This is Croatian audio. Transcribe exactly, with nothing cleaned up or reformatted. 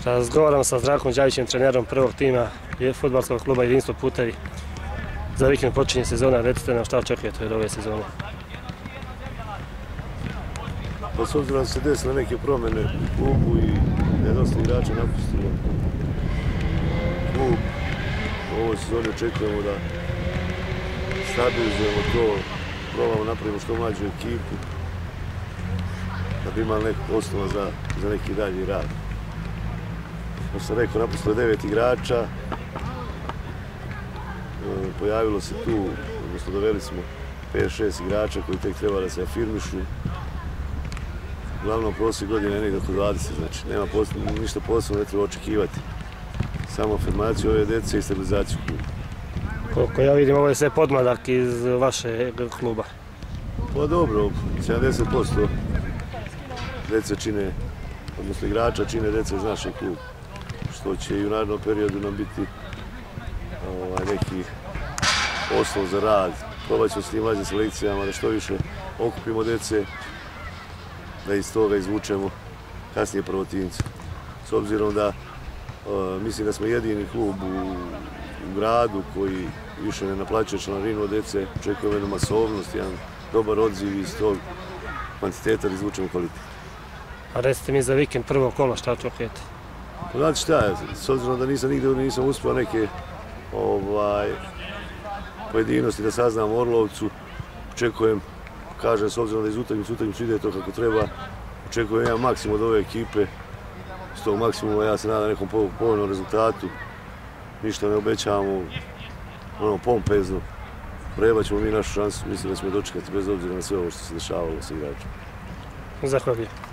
Razgovaram sa Zdravkom Đajićem, trenerom prvog tima fudbalskog kluba Jedinstvo Putevi. Za vikend počinje sezona, recite nam šta očekujete od ove sezone? Pa s obzirom da se desile neke promjene u klubu i da je dosta igrača napustilo klub, u ovoj sezoni očekujemo da stabilizujemo to, probamo napravimo što mlađu ekipu, da bi imali nekog osnova za, za neki dalji rad. Kao sam rekao, napustilo devet igrača, pojavilo se tu, odnosno doveli smo pet šest igrača koji tek treba da se afirmišu. Uglavnom, prosjek godine je negdje oko dvadeset, znači nema posebno, ništa posebno ne treba očekivati. Samo afirmaciju ove djece i stabilizaciju kluba. Koliko ja vidim, ovo je sve podmladak iz vašeg kluba. Pa dobro, sedamdeset posto djece čine, odnosno igrača čine djece iz našeg kluba, što će i u narednom periodu nam biti ovaj, neki osnov za rad. Probat ćemo s tim mlađim selekcijama da što više okupimo djece, da iz toga izvučemo kasnije prvotimce. S obzirom da uh, mislim da smo jedini klub u, u gradu koji više ne naplaćuje članarinu od djece, očekujemo jednu masovnost, jedan dobar odziv iz tog kvantiteta da izvučemo kvalitet. A recite mi za vikend prvo kola šta očekujete? Pa znate šta, s obzirom da nisam nigde nisam uspio neke ovaj, pojedinosti da saznam Orlovcu, očekujem, kažem, s obzirom da iz utakmice utakmice ide to kako treba, očekujem jedan maksimum od ove ekipe. S tog maksimuma ja se nadam nekom povoljnom rezultatu. Ništa ne obećavamo, ono, pompezno. Prebat ćemo mi našu šansu, mislim da ćemo dočekati bez obzira na sve ovo što se dešavalo sa igračima. Zahvaljujem.